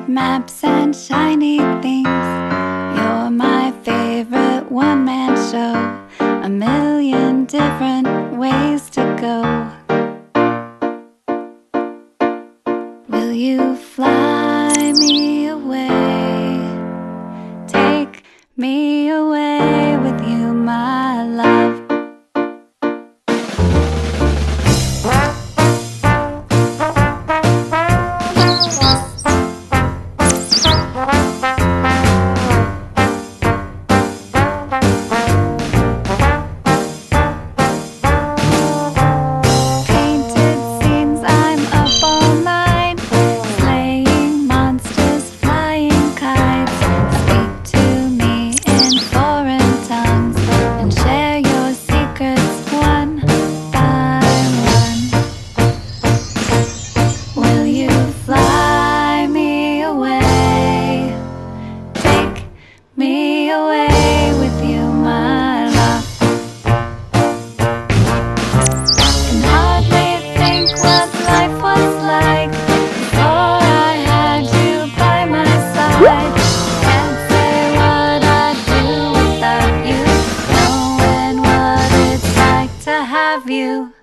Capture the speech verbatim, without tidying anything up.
maps and shiny things. You're my favorite one-man show. A million different ways to go. Will you fly me away? Take me away with you, my love. Me away with you, my love. Can hardly think what life was like before I had you by my side. Can't say what I'd do without you, knowing what it's like to have you.